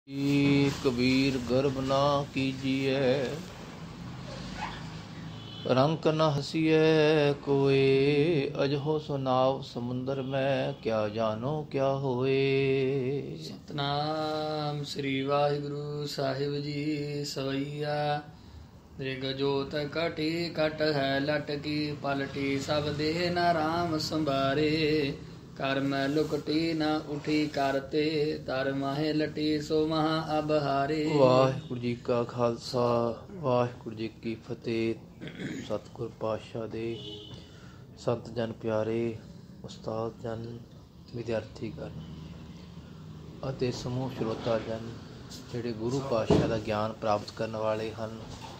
कबीर गर्भ ना कीजिए, रंक न हंसिए कोय। अजहो सुनाव समुंदर में, क्या जानो क्या होए। ਸਤਨਾਮ ਸ੍ਰੀ ਵਾਹਿਗੁਰੂ ਸਾਹਿਬ ਜੀ। ਸਵਈਆ ਦ੍ਰਿਗ ਜੋਤ ਕਟੀ ਕਟ ਹੈ ਲਟਕੀ, ਪਲਟੀ ਸਭ ਦੇਹ ਨ ਰਾਮ ਸੰਭਾਰੇ। ਕਰ ਮੈਂ ਲੁਕਟੀ ਨ ਉਠੀ ਕਰਤੇ, ਤਰ ਮਾਹੇ ਲਟੀ ਸੋ ਮਹਾ ਅਬਹਾਰੇ। ਵਾਹਿਗੁਰੂ ਜੀ ਕਾ ਖਾਲਸਾ, ਵਾਹਿਗੁਰੂ ਜੀ ਕੀ ਫਤਿਹ। ਸਤਿਗੁਰ ਪਾਤਸ਼ਾਹ ਦੇ ਸੰਤ ਜਨ ਪਿਆਰੇ, ਉਸਤਾਦ ਜਨ, ਵਿਦਿਆਰਥੀ ਗਣ ਅਤੇ ਸਮੂਹ ਸਰੋਤਾ ਜਨ ਜਿਹੜੇ ਗੁਰੂ ਪਾਤਸ਼ਾਹ ਦਾ ਗਿਆਨ ਪ੍ਰਾਪਤ ਕਰਨ ਵਾਲੇ ਹਨ।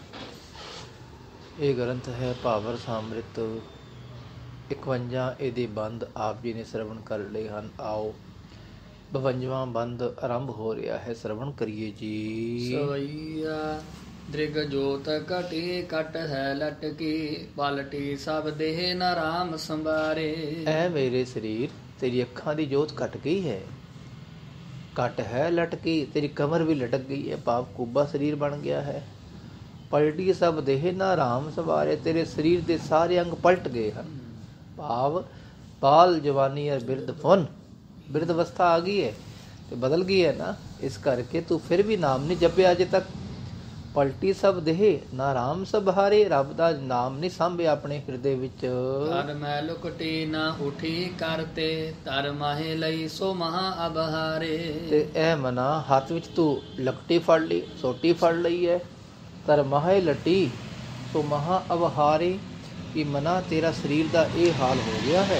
ਇਹ ਗ੍ਰੰਥ ਹੈ ਭਾਵਰਸ ਅੰਮ੍ਰਿਤ। 51 ਇਹਦੇ ਬੰਦ ਆਪ ਜੀ ਨੇ ਸਰਵਣ ਕਰ ਲਏ ਹਨ। ਆਓ 52ਵਾਂ ਬੰਦ ਆਰੰਭ ਹੋ ਰਿਹਾ ਹੈ, ਸਰਵਣ ਕਰੀਏ ਜੀ। ਸਵਈਆ ਦ੍ਰਿਗ ਜੋਤ ਕਟੀ ਕਟ ਹੈ ਲਟਕੀ, ਪਲਟੀ ਸਭ ਦੇਹ ਨ ਰਾਮ ਸੰਭਾਰੇ। ਐ ਮੇਰੇ ਸਰੀਰ, ਤੇਰੀ ਅੱਖਾਂ ਦੀ ਜੋਤ ਘਟ ਗਈ ਹੈ। ਘਟ ਹੈ ਲਟਕੀ, ਤੇਰੀ ਕਮਰ ਵੀ ਲਟਕ ਗਈ ਹੈ, ਭਾਵ ਕੁੱਬਾ ਸਰੀਰ ਬਣ ਗਿਆ ਹੈ। ਪਲਟੀ ਸਭ ਦੇਹ ਨਾ ਰਾਮ ਸੰਭਾਰੇ, ਤੇਰੇ ਸਰੀਰ ਦੇ ਸਾਰੇ ਅੰਗ ਪਲਟ ਗਏ ਹਨ। ਭਾਵ ਬਾਲ ਜਵਾਨੀ ਔਰ ਬਿਰਧ ਫੁਨ, ਬਿਰਧ ਅਵਸਥਾ ਆ ਗਈ ਹੈ ਤੇ ਬਦਲ ਗਈ ਹੈ ਨਾ, ਇਸ ਕਰਕੇ ਤੂੰ ਫਿਰ ਵੀ ਨਾਮ ਨਹੀਂ ਜਪਿਆ ਅਜੇ ਤੱਕ। ਪਲਟੀ ਸਭ ਦੇਹ ਨਾ ਰਾਮ ਸੰਭਾਰੇ, ਰੱਬ ਦਾ ਨਾਮ ਨਹੀਂ ਸਾਂਭਿਆ ਆਪਣੇ ਹਿਰਦੇ ਵਿੱਚ। ਕਰ ਮੈਂ ਲੁਕਟੀ ਨਾ ਉਠੀ ਕਰਤੇ, ਤਰ ਮਾਹੇ ਲਈ ਸੋ ਮਹਾ ਅਬਹਾਰੇ। ਤੇ ਇਹ ਮਨਾ ਹੱਥ ਵਿੱਚ ਤੂੰ ਲਕਟੀ ਫੜ ਲਈ, ਸੋਟੀ ਫੜ ਲਈ ਹੈ। ਤਰ ਮਾਹੇ ਲਟੀ ਸੋ ਮਹਾ ਅਬਹਾਰੇ, ਕਿ ਮਨਾ ਤੇਰਾ ਸਰੀਰ ਦਾ ਇਹ ਹਾਲ ਹੋ ਗਿਆ ਹੈ।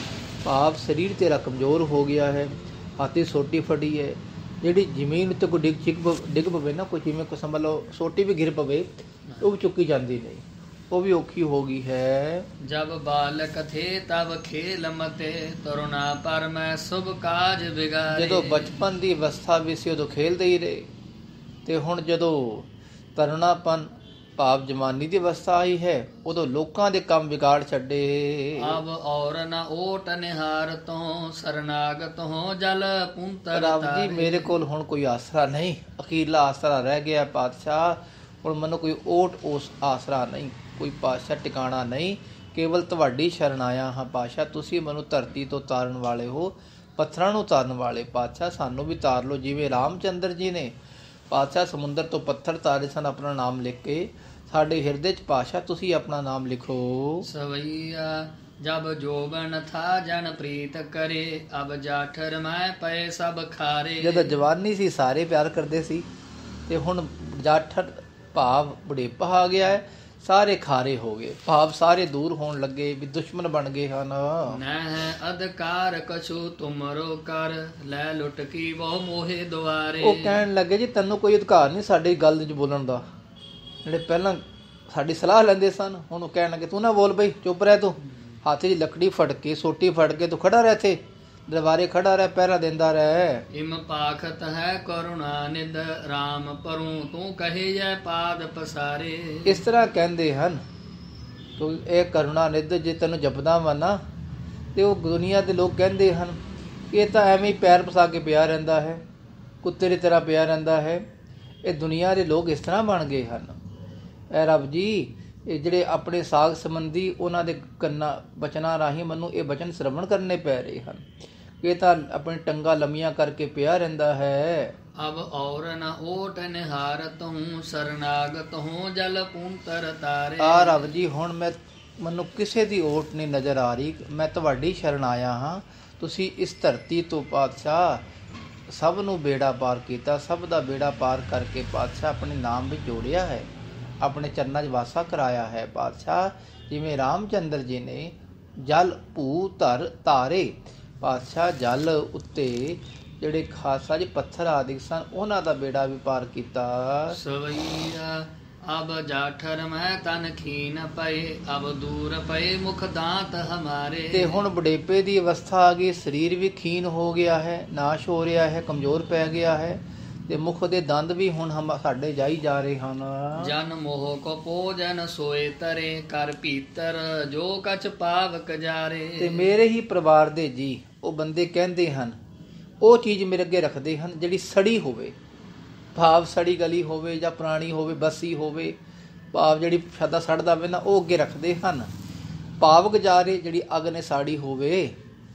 ਭਾਵ ਸਰੀਰ ਤੇਰਾ ਕਮਜ਼ੋਰ ਹੋ ਗਿਆ ਹੈ। ਹਾਥੀ ਸੋਟੀ ਫੜੀ ਹੈ, ਜਿਹੜੀ ਜ਼ਮੀਨ ਉੱਤੇ ਕੋਈ ਡਿੱਗ ਪਵੇ ਨਾ, ਕੋਈ ਜਿਵੇਂ ਕੋਈ ਸਮਝ ਲਓ ਸੋਟੀ ਵੀ ਗਿਰ ਪਵੇ, ਉਹ ਵੀ ਚੁੱਕੀ ਜਾਂਦੀ ਨਹੀਂ, ਉਹ ਵੀ ਔਖੀ ਹੋ ਗਈ ਹੈ। ਜਬ ਬਾਲਕ ਥੇ ਤਬ ਖੇਲ ਮਤੇ, ਤਰੁਣਾ ਪਰ ਮੈਂ ਸੁਭ ਕਾਜ ਬਿਗਾਰੇ। ਜਦੋਂ ਬਚਪਨ ਦੀ ਅਵਸਥਾ ਵੀ ਸੀ ਉਦੋਂ ਖੇਲਦੇ ਹੀ ਰਹੇ, ਤੇ ਹੁਣ ਜਦੋਂ ਤਰੁਣਾਪਨ ਭਾਵ ਜਵਾਨੀ ਦੀ ਅਵਸਥਾ ਆਈ ਹੈ, ਉਦੋਂ ਲੋਕਾਂ ਦੇ ਕੰਮ ਵਿਗਾੜ ਛੱਡੇ। ਅਬ ਔਰ ਨ ਓਟ ਨਿਹਾਰ ਤੋਂ, ਸਰਨਾਗਤ ਹੋ ਜਲ ਪੁੰਤਰ ਰੱਬ ਜੀ ਤਾਰੇ। ਮੇਰੇ ਕੋਲ ਹੁਣ ਕੋਈ ਆਸਰਾ ਨਹੀਂ, ਅਖੀਰਲਾ ਆਸਰਾ ਰਹਿ ਗਿਆ ਪਾਤਸ਼ਾਹ। ਹੁਣ ਮੈਨੂੰ ਕੋਈ ਓਟ ਉਸ ਆਸਰਾ ਨਹੀਂ, ਕੋਈ ਪਾਤਸ਼ਾਹ ਟਿਕਾਣਾ ਨਹੀਂ, ਕੇਵਲ ਤੁਹਾਡੀ ਸ਼ਰਨ ਆਇਆ ਹਾਂ ਪਾਤਸ਼ਾਹ। ਤੁਸੀਂ ਮੈਨੂੰ ਧਰਤੀ ਤੋਂ ਤਾਰਨ ਵਾਲੇ ਹੋ, ਪੱਥਰਾਂ ਨੂੰ ਤਾਰਨ ਵਾਲੇ ਪਾਤਸ਼ਾਹ। ਸਾਨੂੰ ਵੀ ਤਾਰ ਲਓ, ਜਿਵੇਂ ਰਾਮ ਚੰਦਰ ਜੀ ਨੇ ਪਾਤਸ਼ਾਹ ਸਮੁੰਦਰ ਤੋਂ ਪੱਥਰ ਤਾਰੇ ਸਨ ਆਪਣਾ ਨਾਮ ਲਿਖ ਕੇ। ਸਾਡੇ ਹਿਰਦੇ 'ਚ ਪਾਤਸ਼ਾਹ ਤੁਸੀਂ ਆਪਣਾ ਨਾਮ ਲਿਖੋ। ਸਵਈਆ ਜਬ ਜੋਬਨ ਥਾ ਜਨ ਪ੍ਰੀਤ ਕਰੇ, ਅਬ ਜਾਠਰ ਮੈਂ ਪਏ ਸਭ ਖਾਰੇ। ਜਦੋਂ ਜਵਾਨੀ ਸੀ ਸਾਰੇ ਪਿਆਰ ਕਰਦੇ ਸੀ, ਤੇ ਹੁਣ ਜਾਠਰ ਭਾਵ ਬੁਢੇਪਾ ਆ ਗਿਆ ਹੈ, ਸਾਰੇ ਖਾਰੇ ਹੋ ਗਏ, ਭਾਵ ਸਾਰੇ ਦੂਰ ਹੋਣ ਲੱਗੇ, ਵੀ ਦੁਸ਼ਮਣ ਬਣ ਗਏ ਹਨ। ਨਹਿ ਅਧਿਕਾਰ ਕਛੂ ਤੁਮਰੋ ਕਰ, ਲੈ ਲੁੱਟ ਕੀ ਬਹੁ ਮੋਹੇ ਦੁਆਰੇ। ਉਹ ਕਹਿਣ ਲੱਗੇ ਜੀ ਤੈਨੂੰ ਕੋਈ ਅਧਿਕਾਰ ਨਹੀਂ ਸਾਡੀ ਗੱਲ 'ਚ ਬੋਲਣ ਦਾ। ਜਿਹੜੇ ਪਹਿਲਾਂ ਸਾਡੀ ਸਲਾਹ ਲੈਂਦੇ ਸਨ, ਹੁਣ ਉਹ ਕਹਿਣ ਲੱਗੇ ਤੂੰ ਨਾ ਬੋਲ ਬਈ, ਚੁੱਪ ਰਹਿ ਤੂੰ। ਹੱਥ 'ਚ ਲੱਕੜੀ ਫੜ ਕੇ, ਸੋਟੀ ਫੜ ਕੇ ਤੂੰ ਖੜਾ ਰਹਿ, ਇੱਥੇ ਦਰਬਾਰੇ ਖੜਾ ਰਹਿ, ਪਹਿਰਾ ਦਿੰਦਾ ਰਹਿ। ਇਮ ਪਾਖਤ ਹੈ ਕਰੁਣਾ ਨਿਧ, ਰਾਮ ਪਰੂ ਤੂੰ ਕਹੇ ਜੈ ਪਾਦ ਪਸਾਰੇ। ਇਸ ਤਰ੍ਹਾਂ ਕਹਿੰਦੇ ਹਨ ਤੂੰ ਇਹ ਕਰੁਣਾ ਨਿਧ, ਜੇ ਤੈਨੂੰ ਜਪਦਾ ਵਾ ਨਾ, ਤੇ ਉਹ ਦੁਨੀਆ ਦੇ ਲੋਕ ਕਹਿੰਦੇ ਹਨ ਕਿ ਇਹ ਤਾਂ ਐਵੇਂ ਹੀ ਪੈਰ ਪਸਾ ਕੇ ਪਿਆ ਰਹਿੰਦਾ ਹੈ, ਕੁੱਤੇ ਦੀ ਤਰ੍ਹਾਂ ਪਿਆ ਰਹਿੰਦਾ ਹੈ। ਇਹ ਦੁਨੀਆ ਦੇ ਲੋਕ ਇਸ ਤਰ੍ਹਾਂ ਬਣ ਗਏ ਹਨ। ਇਹ ਰੱਬ ਜੀ, ਇਹ ਜਿਹੜੇ ਆਪਣੇ ਸਾਗ ਸੰਬੰਧੀ ਉਹਨਾਂ ਦੇ ਕੰਨਾਂ ਬਚਨਾਂ ਰਾਹੀਂ ਮੈਨੂੰ ਇਹ ਬਚਨ ਸਰਵਣ ਕਰਨੇ ਪੈ ਰਹੇ ਹਨ। ਇਹ ਤਾਂ ਆਪਣੀ ਟੰਗਾ ਲੰਮੀਆਂ ਕਰਕੇ ਪਿਆ ਰਹਿੰਦਾ ਹੈ। ਅਬ ਔਰ ਨ ਓਟ ਨਿਹਾਰਤ ਹੂੰ, ਸਰਨਾਗਤ ਹੂੰ ਜਲ ਪੁੰਤਰ ਤਾਰੇ। ਆ ਰੱਬ ਜੀ ਹੁਣ ਮੈਨੂੰ ਕਿਸੇ ਦੀ ਓਟ ਨਹੀਂ ਨਜ਼ਰ ਆ ਰਹੀ, ਮੈਂ ਤੁਹਾਡੀ ਸ਼ਰਨ ਆਇਆ ਹਾਂ। ਤੁਸੀਂ ਇਸ ਧਰਤੀ ਤੋਂ ਪਾਤਸ਼ਾਹ ਸਭ ਨੂੰ ਬੇੜਾ ਪਾਰ ਕੀਤਾ, ਸਭ ਦਾ ਬੇੜਾ ਪਾਰ ਕਰਕੇ ਪਾਤਸ਼ਾਹ ਆਪਣੇ ਨਾਮ ਵਿੱਚ ਜੋੜਿਆ ਹੈ, ਆਪਣੇ ਚਰਨਾਂ 'ਚ ਵਾਸਾ ਕਰਾਇਆ ਹੈ ਪਾਤਸ਼ਾਹ। ਜਿਵੇਂ ਰਾਮ ਚੰਦਰ ਜੀ ਨੇ ਜਲ ਭੂ ਧਰ ਤਾਰੇ, ਪਾਤਸ਼ਾਹ ਜਲ ਉੱਤੇ ਜਿਹੜੇ ਖਾਸਾ ਜਿਹੇ ਪੱਥਰ ਆਦਿ ਸਨ, ਉਹਨਾਂ ਦਾ ਬੇੜਾ ਵੀ ਪਾਰ ਕੀਤਾ। ਸਵਈਆ ਅਬ ਜਾਠਰ ਮੈਂ ਤਨ ਖੀਨ ਪਏ, ਅਬ ਦੂਰ ਪਏ ਮੁਖ ਦਾਂਤ ਹਮਾਰੇ। ਤੇ ਹੁਣ ਬੁਢੇਪੇ ਦੀ ਅਵਸਥਾ ਆ ਗਈ, ਸਰੀਰ ਵੀ ਖੀਨ ਹੋ ਗਿਆ ਹੈ, ਨਾਸ਼ ਹੋ ਰਿਹਾ ਹੈ, ਕਮਜ਼ੋਰ ਪੈ ਗਿਆ ਹੈ, ਤੇ ਮੁਖ ਦੇ ਦੰਦ ਵੀ ਹੁਣ ਸਾਡੇ ਜਾਈ ਜਾ ਰਹੇ ਹਨ। ਜਨ ਮੋਹ ਕੋ ਭੋਜਨ ਸੋਏ ਤਰੇ, ਕਰ ਭੀਤਰ ਜੋ ਕਛ ਪਾਵਕ ਜਾਰੇ। ਤੇ ਮੇਰੇ ਹੀ ਪਰਿਵਾਰ ਦੇ ਜੀ ਉਹ ਬੰਦੇ ਕਹਿੰਦੇ ਹਨ, ਉਹ ਚੀਜ਼ ਮੇਰੇ ਅੱਗੇ ਰੱਖਦੇ ਹਨ ਜਿਹੜੀ ਸੜੀ ਹੋਵੇ, ਭਾਵ ਸੜੀ ਗਲੀ ਹੋਵੇ ਜਾਂ ਪੁਰਾਣੀ ਹੋਵੇ, ਬੱਸੀ ਹੋਵੇ, ਭਾਵ ਜਿਹੜੀ ਪ੍ਰਸ਼ਾਦਾ ਸੜਦਾ ਹੋਵੇ ਨਾ, ਉਹ ਅੱਗੇ ਰੱਖਦੇ ਹਨ। ਭਾਵ ਗੁਜ਼ਾਰੇ ਜਿਹੜੀ ਅੱਗ ਨੇ ਸਾੜੀ ਹੋਵੇ।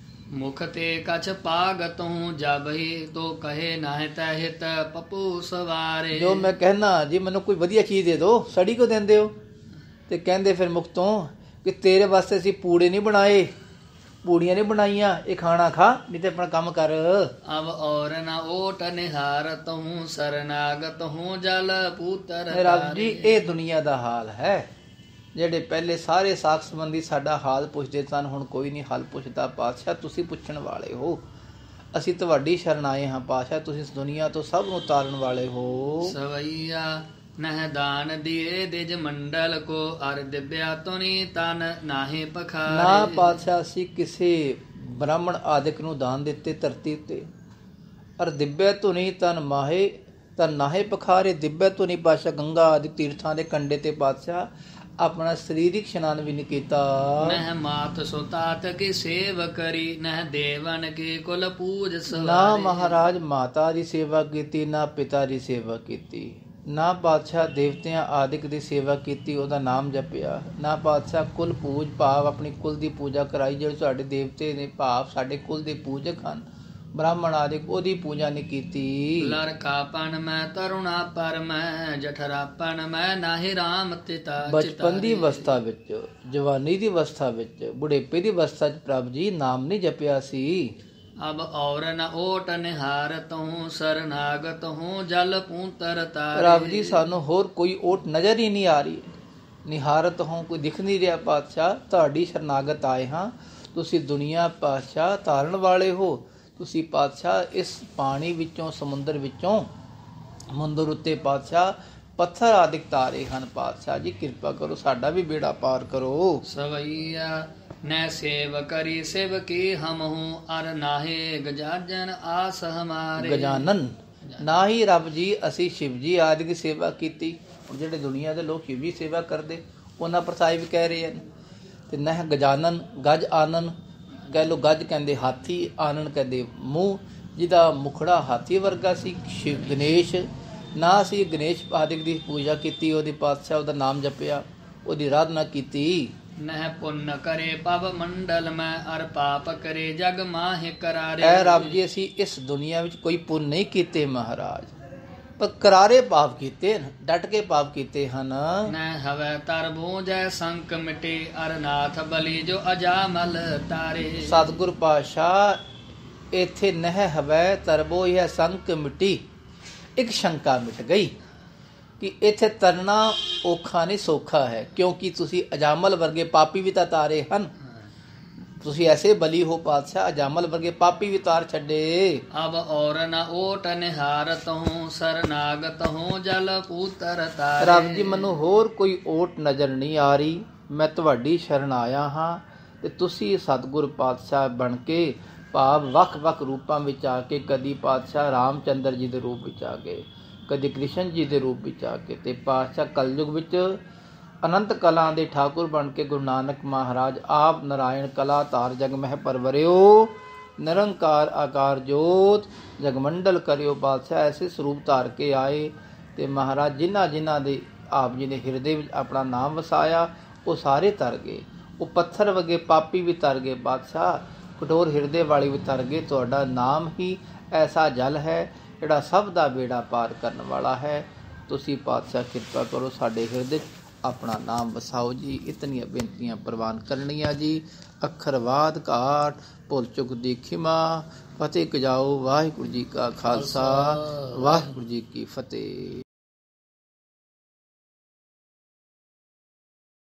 ਮੁਖ ਤੇ ਕਛ ਪਾਗਤੋਂ ਜਬਹਿ ਤੋ ਕਹੇ ਨਾਹਿ ਤਹਿਤ ਪਪੂ ਸਵਾਰੇ। ਜੋ ਮੈਂ ਕਹਿਣਾ ਜੀ ਮੈਨੂੰ ਕੋਈ ਵਧੀਆ ਚੀਜ਼ ਦੇ ਦਿਓ, ਸੜੀ ਕਿਉਂ ਦਿੰਦੇ ਹੋ? ਤੇ ਕਹਿੰਦੇ ਫਿਰ ਮੁਖ ਤੋਂ ਕਿ ਤੇਰੇ ਵਾਸਤੇ ਅਸੀਂ ਪੂੜੇ ਨਹੀਂ ਬਣਾਏ, ਪੂੜੀਆਂ ਨਹੀਂ ਬਣਾਈਆਂ, ਇਹ ਖਾਣਾ ਖਾ, ਨਹੀਂ ਤੇ ਆਪਣਾ ਕੰਮ ਕਰ। ਅਬ ਔਰ ਨ ਓਟ ਨਿਹਾਰਤ ਹੂੰ ਸਰਨਾਗਤ ਹੂੰ ਜਲ ਪੂਤਰ। ਰੱਬ ਜੀ ਇਹ ਦੁਨੀਆ ਦਾ ਹਾਲ ਹੈ। ਜਿਹੜੇ ਪਹਿਲੇ ਸਾਰੇ ਸਾਖ ਸੰਬੰਧੀ ਸਾਡਾ ਹਾਲ ਪੁੱਛਦੇ ਸਨ, ਹੁਣ ਕੋਈ ਨਹੀਂ ਹਾਲ ਪੁੱਛਦਾ। ਪਾਤਸ਼ਾਹ ਤੁਸੀਂ ਪੁੱਛਣ ਵਾਲੇ ਹੋ, ਅਸੀਂ ਤੁਹਾਡੀ ਸ਼ਰਨ ਆਏ ਹਾਂ। ਪਾਤਸ਼ਾਹ ਤੁਸੀਂ ਇਸ ਦੁਨੀਆ ਤੋਂ ਸਭ ਨੂੰ ਤਾਰਨ ਵਾਲੇ ਹੋ। ਸਵਈਆ ਨਹਿ ਦਾਨ ਦੀਏ ਦਿਜ ਮੰਡਲ ਕੋ ਅਰ ਦਿਵਿਆ ਤੁਨੀ ਤਨ ਨਾਹੀ ਪਖਾਰੇ। ਨਾ ਪਾਤਸ਼ਾਹ ਅਸੀਂ ਕਿਸੇ ਬ੍ਰਾਹਮਣ ਆਦਿਕ ਨੂੰ ਦਾਨ ਦਿੱਤੇ ਧਰਤੀ ਤੇ, ਅਰ ਦਿਵਿਆ ਧੁਨੀ ਤਨ ਮਾਹੇ ਤਨ ਨਾਹੇ ਪਖਾਰੇ। ਦਿਵਿਆ ਧੁਨੀ ਪਾਤਸ਼ਾਹ ਗੰਗਾ ਆਦਿ ਤੀਰਥਾਂ ਦੇ ਕੰਢੇ ਤੇ ਪਾਤਸ਼ਾਹ ਆਪਣਾ ਸਰੀਰਿਕ ਇਸ਼ਨਾਨ ਵੀ ਨਹੀਂ ਕੀਤਾ। ਨਹਿ ਮਾਤ ਸੁਤਾਤ ਕੀ ਸੇਵ ਕਰੀ ਨਹਿ ਦੇਵਨ ਕੀ ਕੁਲ ਪੂਜ ਸਵਾਰੇ। ਨਾ ਮਹਾਰਾਜ ਮਾਤਾ ਦੀ ਸੇਵਾ ਕੀਤੀ, ਨਾ ਪਿਤਾ ਦੀ ਸੇਵਾ ਕੀਤੀ, ਨਾ ਪਾਤਸ਼ਾਹ ਦੇਵਤਿਆਂ ਆਦਿਕ ਦੀ ਸੇਵਾ ਕੀਤੀ, ਉਹਦਾ ਨਾਮ ਜਪਿਆ, ਨਾ ਪਾਤਸ਼ਾਹ ਕੁਲ ਪੂਜ ਭਾਵ ਆਪਣੀ ਕੁਲ ਦੀ ਪੂਜਾ ਕਰਾਈ। ਜਿਹੜੇ ਸਾਡੇ ਦੇਵਤੇ ਨੇ ਭਾਵ ਸਾਡੇ ਕੁਲ ਦੇ ਪੂਜਕ ਹਨ, ਬ੍ਰਾਹਮਣ ਆਦਿਕ, ਉਹਦੀ ਪੂਜਾ ਨਹੀਂ ਕੀਤੀ। ਲੜਕਾਪਨ ਮੈਂ ਤਰੁਣਾ ਪਰ ਮੈਂ ਜਠਰਾਪਨ ਮੈਂ ਨਾਹੀ ਰਾਮ ਤਿਤਾ। ਬਚਪਨ ਦੀ ਅਵਸਥਾ ਵਿੱਚ, ਜਵਾਨੀ ਦੀ ਅਵਸਥਾ ਵਿੱਚ, ਬੁਢੇਪੇ ਦੀ ਅਵਸਥਾ 'ਚ ਪ੍ਰਭ ਜੀ ਨਾਮ ਨਹੀਂ ਜਪਿਆ ਸੀ। ਅਬ ਔਰ ਨ ਓਟ ਨਿਹਾਰਤ ਹੂੰ ਸਰਨਾਗਤ ਹੂੰ ਜਲ ਪੂਤਰ ਤਾਰੇ। ਪ੍ਰਭ ਜੀ ਸਾਨੂੰ ਹੋਰ ਕੋਈ ਓਟ ਨਜ਼ਰ ਹੀ ਨਹੀਂ ਆ ਰਹੀ, ਨਿਹਾਰਤ ਹੋਂ ਕੋਈ ਦਿਖ ਨਹੀਂ ਰਿਹਾ। ਪਾਤਸ਼ਾਹ ਤੁਹਾਡੀ ਸ਼ਰਨਾਗਤ ਆਏ ਹਾਂ, ਤੁਸੀਂ ਦੁਨੀਆ ਪਾਤਸ਼ਾਹ ਤਾਰਨ ਵਾਲੇ ਹੋ। ਤੁਸੀਂ ਪਾਤਸ਼ਾਹ ਇਸ ਪਾਣੀ ਵਿੱਚੋਂ, ਸਮੁੰਦਰ ਵਿੱਚੋਂ, ਮੰਦਰ ਉੱਤੇ ਪਾਤਸ਼ਾਹ ਪੱਥਰ ਆਦਿਕ ਤਾਰੇ ਹਨ। ਪਾਤਸ਼ਾਹ ਜੀ ਕਿਰਪਾ ਕਰੋ, ਸਾਡਾ ਵੀ ਬੇੜਾ ਪਾਰ ਕਰੋ। ਸਵਈਆ ਨੈ ਸੇਵ ਕਰੀ ਸਿਵ ਕੀ ਹਮ ਹੂੰ ਅਰ ਨਾਹੇ ਗਜਾਜਨ ਆਸ ਹਮਾਰੇ। ਗਜਾਨਨ ਨਾ ਹੀ ਰੱਬ ਜੀ ਅਸੀਂ ਸ਼ਿਵ ਜੀ ਆਦਿ ਦੀ ਸੇਵਾ ਕੀਤੀ। ਜਿਹੜੇ ਦੁਨੀਆ ਦੇ ਲੋਕ ਸ਼ਿਵ ਜੀ ਸੇਵਾ ਕਰਦੇ ਉਹਨਾਂ ਪਰਸਾਈ ਵੀ ਕਹਿ ਰਹੇ ਹਨ। ਤੇ ਨਹਿ ਗਜਾਨਨ ਗਜ ਆਨਨ ਕਹਿ ਲਓ, ਗੱਜ ਕਹਿੰਦੇ ਹਾਥੀ, ਆਨਨ ਕਹਿੰਦੇ ਮੂੰਹ, ਜਿਹਦਾ ਮੁਖੜਾ ਹਾਥੀ ਵਰਗਾ ਸੀ। ਸ਼ਿਵ ਗਣੇਸ਼ ਨਾ ਅਸੀਂ ਗਣੇਸ਼ ਆਦਿਕ ਦੀ ਪੂਜਾ ਕੀਤੀ, ਉਹਦੀ ਪਾਤਸ਼ਾਹ ਉਹਦਾ ਨਾਮ ਜਪਿਆ, ਉਹਦੀ ਆਰਾਧਨਾ ਕੀਤੀ। ਨਹਿ ਪੁੰਨ ਕਰੇ ਪਵ ਮੰਡਲ ਮੈਂ ਅਰ ਪਾਪ ਕਰੇ ਜਗ ਮਾਹਿ ਕਰਾਰੇ। ਐ ਰੱਬ ਜੀ ਅਸੀਂ ਇਸ ਦੁਨੀਆ ਵਿੱਚ ਕੋਈ ਪੁੰਨ ਨਹੀਂ ਕੀਤੇ ਮਹਾਰਾਜ, ਪਰ ਕਰਾਰੇ ਪਾਪ ਕੀਤੇ, ਡਟ ਕੇ ਪਾਪ ਕੀਤੇ ਹਨ। ਨਹਿ ਹਵੈ ਤਰਬੂ ਜੈ ਸੰਕ ਮਿਟੇ ਅਰ ਨਾਥ ਬਲੀ ਜੋ ਅਜਾਮਲ ਤਾਰੇ। ਸਤਿਗੁਰ ਪਾਤਸ਼ਾਹ ਇੱਥੇ ਨਹਿ ਹਵੈ ਤਰਬੋ ਇਹ ਸੰਕ ਮਿਟੀ, ਇੱਕ ਸ਼ੰਕਾ ਮਿਟ ਗਈ ਕਿ ਇੱਥੇ ਤਰਨਾ ਔਖਾ ਨਹੀਂ ਸੌਖਾ ਹੈ, ਕਿਉਂਕਿ ਤੁਸੀਂ ਅਜਾਮਲ ਵਰਗੇ ਪਾਪੀ ਵੀ ਤਾਂ ਤਾਰੇ ਹਨ। ਤੁਸੀਂ ਐਸੇ ਬਲੀ ਹੋ ਪਾਤਸ਼ਾਹ, ਅਜਾਮਲ ਵਰਗੇ ਪਾਪੀ ਵੀ ਤਾਰ ਛੱਡੇ। ਅਬ ਔਰ ਨ ਓਟ ਨਿਹਾਰਤ ਹੂੰ ਸਰਨਾਗਤ ਹੂੰ ਜਲ ਪੂਤਰ ਤਾਰੇ। ਰੱਬ ਜੀ ਮੈਨੂੰ ਹੋਰ ਕੋਈ ਓਟ ਨਜ਼ਰ ਨਹੀਂ ਆ ਰਹੀ, ਮੈਂ ਤੁਹਾਡੀ ਸ਼ਰਨ ਆਇਆ ਹਾਂ। ਤੇ ਤੁਸੀਂ ਸਤਿਗੁਰ ਪਾਤਸ਼ਾਹ ਬਣ ਕੇ ਭਾਵ ਵੱਖ-ਵੱਖ ਰੂਪਾਂ ਵਿੱਚ ਆ ਕੇ, ਕਦੀ ਪਾਤਸ਼ਾਹ ਰਾਮਚੰਦਰ ਜੀ ਦੇ ਰੂਪ ਵਿੱਚ ਆ ਗਏ, ਕਦੀ ਕ੍ਰਿਸ਼ਨ ਜੀ ਦੇ ਰੂਪ ਵਿੱਚ ਆ ਕੇ, ਤੇ ਪਾਤਸ਼ਾਹ ਕਲਯੁਗ ਵਿੱਚ ਅਨੰਤ ਕਲਾ ਦੇ ਠਾਕੁਰ ਬਣ ਕੇ ਗੁਰੂ ਨਾਨਕ ਮਹਾਰਾਜ ਆਪ ਨਾਰਾਇਣ ਕਲਾ ਧਾਰ ਜਗ ਮਹਿ ਪਰਵਰਿਓ, ਨਿਰੰਕਾਰ ਆਕਾਰ ਜੋਤ ਜਗਮੰਡਲ ਕਰਿਓ। ਪਾਤਸ਼ਾਹ ਐਸੇ ਸਰੂਪ ਧਾਰ ਕੇ ਆਏ ਤੇ ਮਹਾਰਾਜ ਜਿਨ੍ਹਾਂ ਦੇ ਆਪ ਜੀ ਨੇ ਹਿਰਦੇ ਵਿੱਚ ਆਪਣਾ ਨਾਮ ਵਸਾਇਆ ਉਹ ਸਾਰੇ ਤਰ ਗਏ। ਉਹ ਪੱਥਰ ਵਗੇ ਪਾਪੀ ਵੀ ਤਰ ਗਏ ਪਾਤਸ਼ਾਹ, ਕਠੋਰ ਹਿਰਦੇ ਵਾਲੇ ਵੀ ਤਰ ਗਏ। ਤੁਹਾਡਾ ਨਾਮ ਹੀ ਐਸਾ ਜਲ ਹੈ ਜਿਹੜਾ ਸਭ ਦਾ ਬੇੜਾ ਪਾਰ ਕਰਨ ਵਾਲਾ ਹੈ। ਤੁਸੀਂ ਪਾਤਸ਼ਾਹ ਕਿਰਪਾ ਕਰੋ, ਸਾਡੇ ਹਿਰਦੇ ਆਪਣਾ ਨਾਮ ਵਸਾਓ ਜੀ। ਇਤਨੀਆਂ ਬੇਨਤੀਆਂ ਪ੍ਰਵਾਨ ਕਰਨੀਆਂ ਜੀ। ਅੱਖਰਵਾਦ ਘਾਟ ਭੁੱਲ ਚੁੱਕ ਦੀ ਖਿਮਾ। ਫਤਿਹ ਕਜਾਓ। ਵਾਹਿਗੁਰੂ ਜੀ ਕਾ ਖਾਲਸਾ, ਵਾਹਿਗੁਰੂ ਜੀ ਕੀ ਫਤਿਹ।